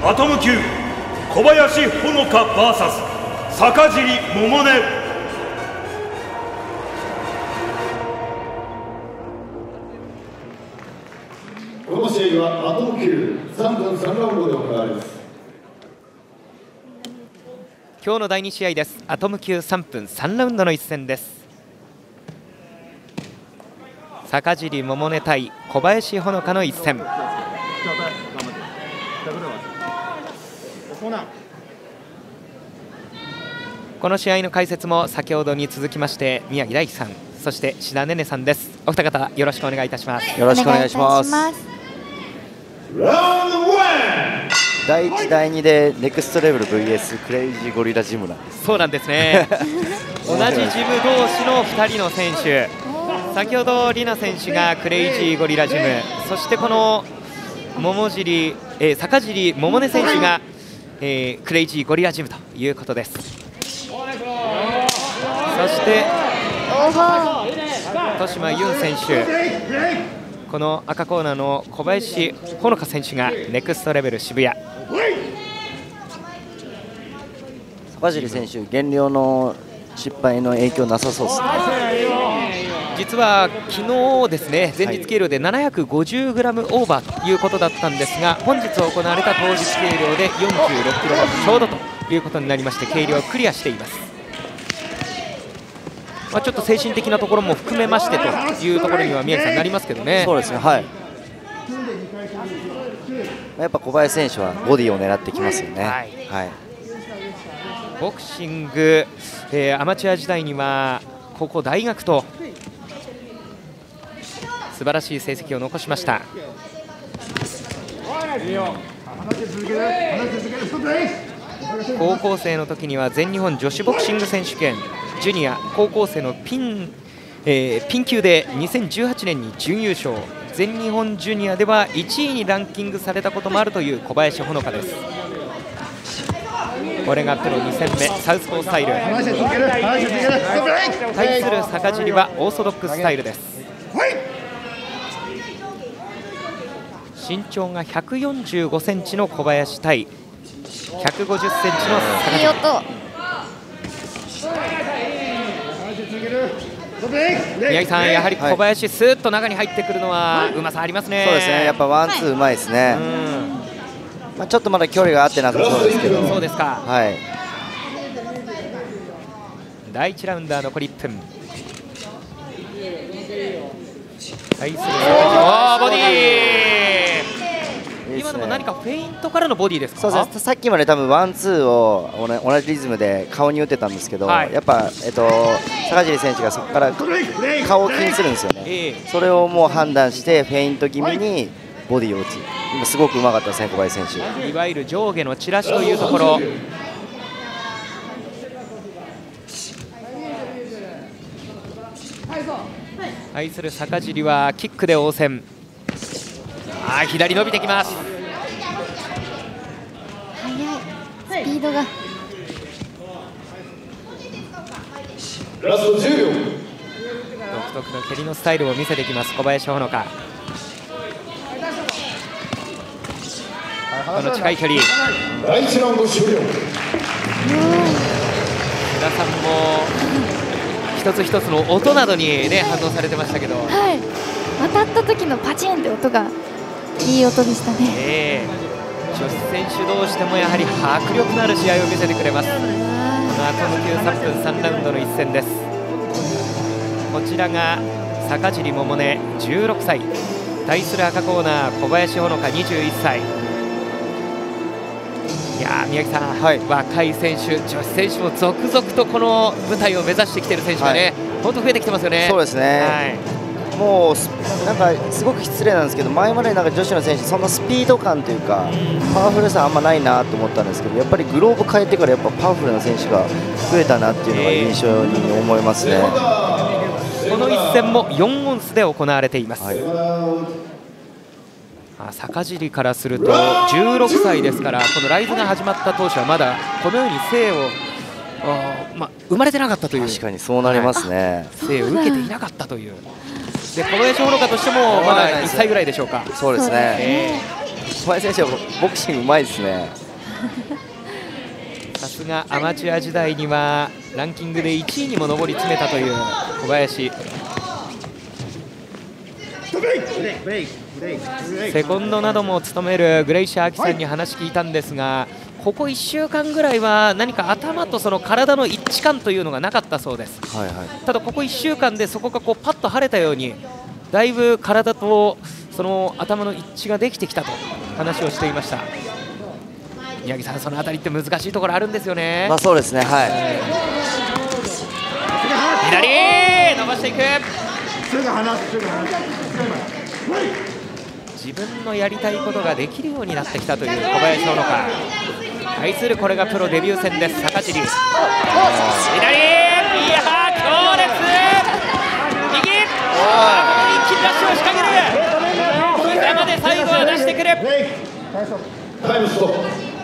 アトム級小林ほのか VS 坂尻百音。 この試合はアトム級3分3ラウンドで行われます。 今日の第2試合です。アトム級3分3ラウンドの一戦です。坂尻百音対小林ほのかの一戦。この試合の解説も先ほどに続きまして宮城大輝さん、そして志田ねねさんです。お二方よろしくお願いいたします。 よろしくお願いします。第1、第2でネクストレベル VS クレイジーゴリラジムなんです。 そうなんですね同じジム同士の2人の選手、先ほどリナ選手がクレイジーゴリラジム、そしてこの坂尻百音選手が、クレイジーゴリラジムということです。そして豊島優選手、この赤コーナーの小林ほのか選手がネクストレベル渋谷。 坂尻選手、減量の失敗の影響なさそうですね。 実は昨日ですね、前日計量で 750g オーバーということだったんですが、本日行われた当日計量で 46kg ちょうどということになりまして、計量をクリアしています。ちょっと精神的なところも含めましてというところには宮城さんなりますけどね。 そうですね、はい。やっぱ小林選手はボディを狙ってきますよね。はい、はい、 ボクシング、アマチュア時代には高校大学と素晴らしい成績を残しました。高校生の時には全日本女子ボクシング選手権ジュニア高校生のピン級で2018年に準優勝、全日本ジュニアでは1位にランキングされたこともあるという小林ほのかです。これがプロ2戦目、サウスポースタイル。対する坂尻はオーソドックススタイルです。身長が145センチの小林対150センチの坂尻。宮城さん、やはり小林、スーッと中に入ってくるのはうまさありますね。 そうですね、やっぱワンツーうまいですね。ちょっとまだ距離が合ってなさそうですけど。 そうですか。 はい。 第1ラウンドは残り1分。対する坂尻、ボディー。今のも何かフェイントからのボディですか。 そうです。さっきまで多分ワンツーを同じリズムで顔に打ってたんですけど、やっぱ坂尻選手がそこから顔を気にするんですよね。それをもう判断してフェイント気味にボディを打つ。今すごくうまかったですね、小林選手。 いわゆる上下のチラシというところ。対する坂尻はキックで応戦。左伸びてきます。 速い、スピードが。 ラスト10秒。 独特の蹴りのスタイルを見せてきます小林ほのか。この近い距離。 第1ラウンド終了。 須田さんも一つ一つの音などにね反応されてましたけど、 はい、当たった時のパチンって音がいい音でしたね。 女子選手同士でもやはり迫力のある試合を見せてくれます。このアトム級3分3ラウンドの一戦です。こちらが坂尻百音16歳、対する赤コーナー小林ほのか21歳。いや宮城さん、若い選手、女子選手も続々とこの舞台を目指してきている選手がね、本当増えてきてますよね。 そうですね、もうなんかすごく失礼なんですけど、前までなんか女子の選手そんなスピード感というかパワフルさあんまないなと思ったんですけど、やっぱりグローブ変えてからやっぱパワフルな選手が増えたなっていうのが印象に思いますね。 この一戦も4オンスで行われています。坂尻からすると16歳ですから、このライズが始まった当初はまだこのように生を生まれてなかったという。 確かにそうなりますね。 生を受けていなかったという。で小林ほのかとしてもまだ1歳ぐらいでしょうか。 そうですね。 小林選手はボクシングうまいですね。 さすがアマチュア時代にはランキングで1位にも上り詰めたという小林。セコンドなども務めるグレイシャー・アキさんに話聞いたんですが、ここ1週間ぐらいは何か頭とその体の一致感というのがなかったそうです。ただここ1週間でそこがこうパッと晴れたように、だいぶ体とその頭の一致ができてきたと話をしていました。宮城さん、そのあたりって難しいところあるんですよね。 まあそうですね、はい。 左伸ばしていく。自分のやりたいことができるようになってきたという小林穂香。対するこれがプロデビュー戦です、坂尻。左、いや強烈。右、一気にラッシュを仕掛ける。膝まで最後は出してくる。 タイムストップ。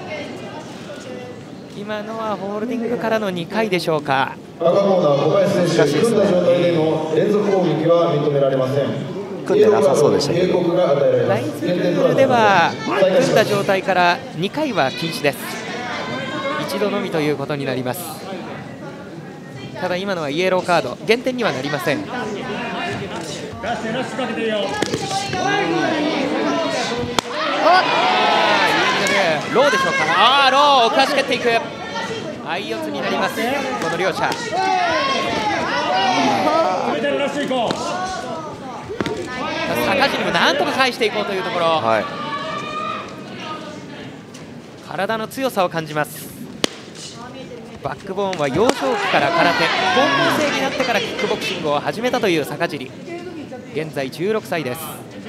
今のはホールディングからの2回でしょうか。 赤コーナー小林選手、組んだ状態での連続攻撃は認められません。 組んでなさそうでしたけど、 ライズルールでは組んだ状態から2回は禁止です。一度のみということになります。ただ今のはイエローカード、減点にはなりません。ローでしょうか。ローをかし蹴っていく。相四つになります、この両者。坂尻もなんとか返していこうというところ、はい、体の強さを感じます。バックボーンは幼少期から空手、高校生になってからキックボクシングを始めたという坂尻。現在16歳です。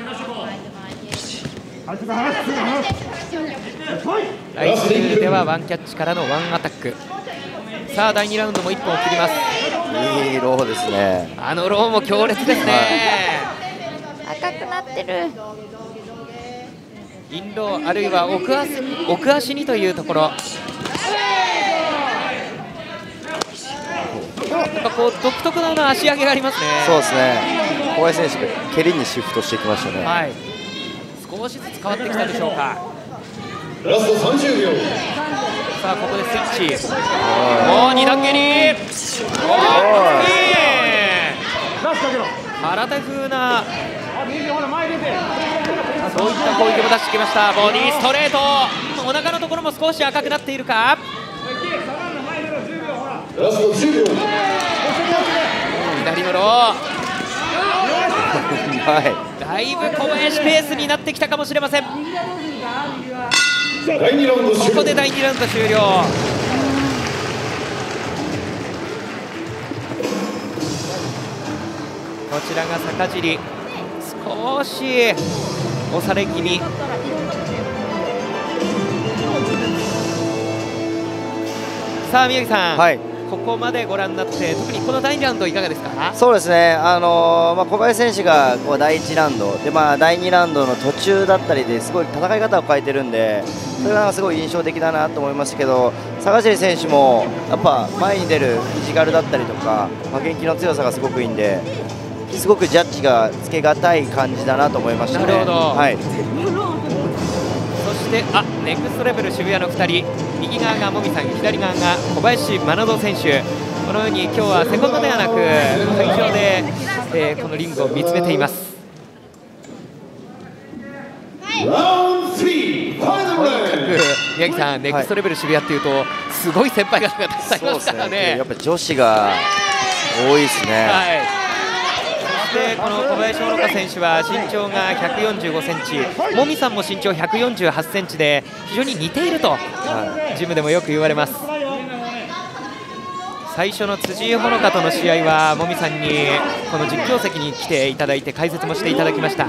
ライズルールではワンキャッチからのワンアタック。さあ第2ラウンドも1本切ります。 いいローですね。 あのローも強烈ですね、 赤くなってる。 インローあるいは奥足にというところ。なんかこう独特な足上げがありますね。 そうですね。小林選手が蹴りにシフトしてきましたね。 はい、少しずつ変わってきたでしょうか。 ラスト30秒。 さあここでスイッチ。もう2段蹴り。空手風なそういった攻撃も出してきました。ボディーストレート。お腹のところも少し赤くなっているか。 ラスト10秒。 左のローはい、 だいぶ小林ペースになってきたかもしれません。こ第2ラウンド終了。 こで第2ラウンド終了。こちらが坂尻、少し押され気味。さあ宮城さん、はい、ここまでご覧になって特にこの第2ラウンドいかがですか。 そうですね、小林選手がこう第1ラウンドで、第2ラウンドの途中だったりですごい戦い方を変えてるんで、それがすごい印象的だなと思いましたけど、坂尻選手もやっぱ前に出るフィジカルだったりとか負けん気の強さがすごくいいんで、すごくジャッジがつけがたい感じだなと思いましたね。 なるほど、 はい、 そしてネクストレベル渋谷の2人、右側がもみさん、左側が小林真野選手。このように今日はセコンドではなく会場で、このリングを見つめています。宮城さん、ネクストレベル渋谷っていうとすごい先輩方がたくさんいますからね。 やっぱ女子が多いですね。 はい、そしてこの小林穂香選手は身長が145センチ、もみさんも身長148センチで非常に似ていると、ジムでもよく言われます。最初の辻井穂香との試合はもみさんにこの実況席に来ていただいて解説もしていただきました。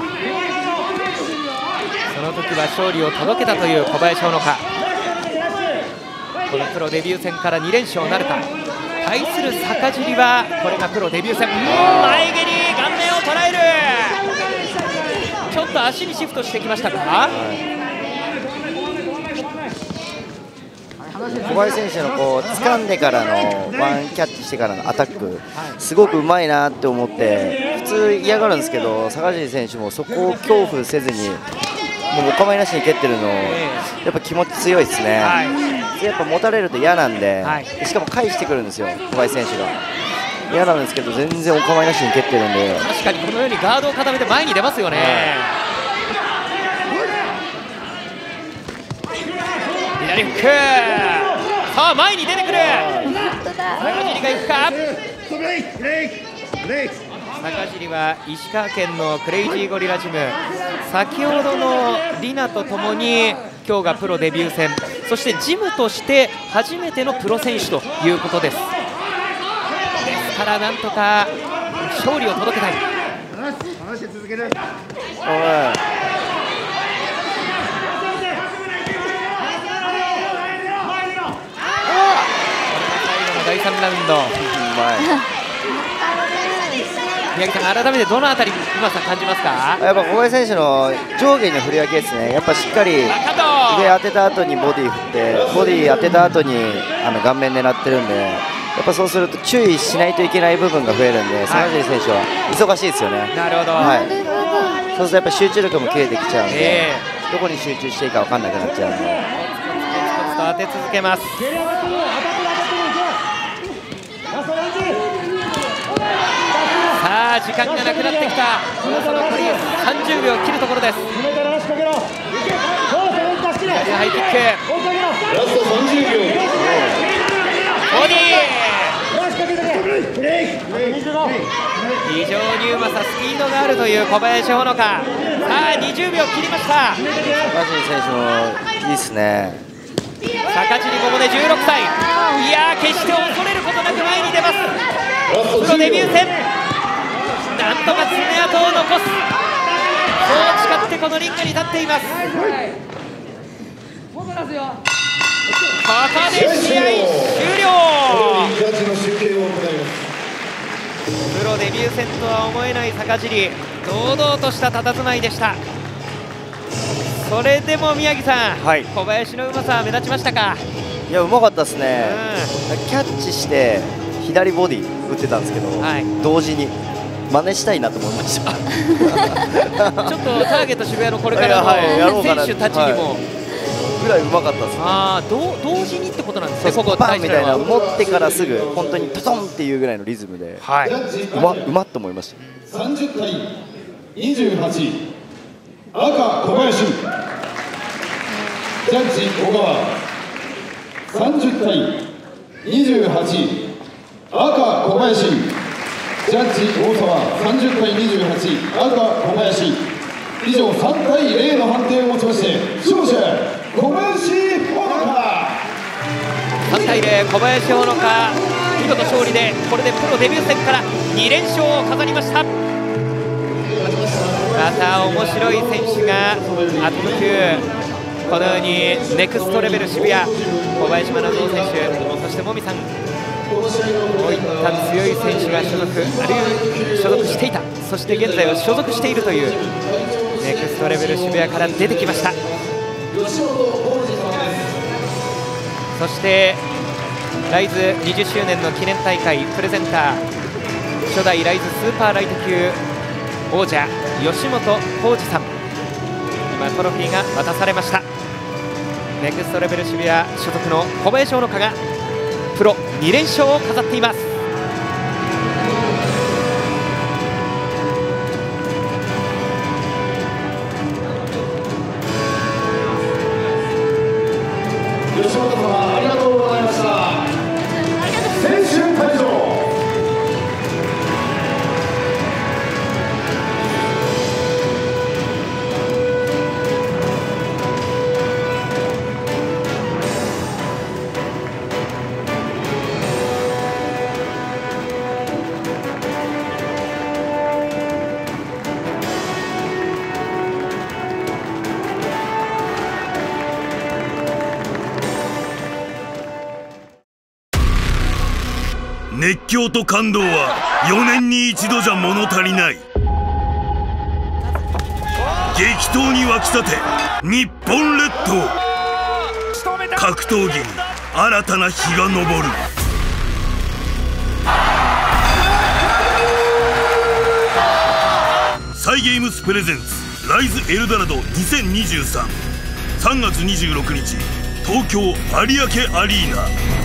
その時は勝利を届けたという小林穂香。このプロデビュー戦から2連勝なるか。対する坂尻はこれがプロデビュー戦。前蹴り、顔面を捉える。ちょっと足にシフトしてきましたか。 小林選手のこう掴んでからのワンキャッチしてからのアタック、すごくうまいなって思って、普通嫌がるんですけど、坂尻選手もそこを恐怖せずにもうお構いなしに蹴ってるの、やっぱ気持ち強いですね、やっぱ持たれると嫌なんで、しかも返してくるんですよ、小林選手が。嫌なんですけど、全然お構いなしに蹴ってるんで、 確かにこのようにガードを固めて前に出ますよね。左フック、さあ前に出てくる、坂尻がいくか。坂尻は石川県のクレイジーゴリラジム、先ほどのリナとともに今日がプロデビュー戦、そしてジムとして初めてのプロ選手ということです。ですからなんとか勝利を届けたい。第3ラウンド、宮城さん、改めてどのあたりうまさ感じますか？ やっぱ小林選手の上下の振り分けですね、やっぱしっかり上当てた後にボディ振って、ボディ当てた後に顔面狙ってるんで、やっぱそうすると注意しないといけない部分が増えるんで、坂尻選手は忙しいですよね。 なるほど、 そうするとやっぱ集中力も切れてきちゃうんで、どこに集中していいか分かんなくなっちゃうんで、 コツコツと当て続けます。さあ時間がなくなってきた、およそ残り30秒切るところです。左ハイキック、 ラスト30秒。 ボディ非常にうまさ、スピードがあるという小林ほのか。さあ20秒切りました。 坂尻選手もいいですね。 坂尻百音16歳、いや決して恐れることなく前に出ます。プロデビュー戦、なんとか爪痕を残す、そう誓ってこのリングに立っています。ここで試合終了。プロデビュー戦とは思えない坂尻、堂々とした佇まいでした。それでも宮城さん、小林のうまさは目立ちましたか？ いや、うまかったですね、キャッチして左ボディ打ってたんですけど、同時に真似したいなと思いました。ちょっとターゲット渋谷のこれからの選手たちにもぐらいうまかったですね。 同時にってことなんですね。ここパンみたいな、持ってからすぐ本当にトトンっていうぐらいのリズムで、うまっと思いました。 30対28、赤小林、ジャッジ小川。30対28、赤小林、ジャッジ大沢。30対28、赤小林。以上3対0の判定をもちまして、勝者小林ほのか。 3対0、小林ほのか見事勝利で、これでプロデビュー戦から2連勝を飾りました。また面白い選手がアトム級、このようにネクストレベル渋谷、小林愛三選手、そしてもみさん、こういった強い選手が所属、あるいは所属していた、そして現在は所属しているというネクストレベル渋谷から出てきました。そしてライズ20周年の記念大会プレゼンター、初代ライズスーパーライト級王者吉本浩二さん、今トロフィーが渡されました。ネクストレベル渋谷所属の小林ほのかがプロ2連勝を飾っています。 吉本様、ありがとうございました。選手退場。 熱狂と感動は4年に一度じゃ物足りない。激闘に沸き立て日本列島、格闘技に新たな日が昇る。サイゲームスプレゼンツライズエルダラド2023、3月26日東京有明アリーナ。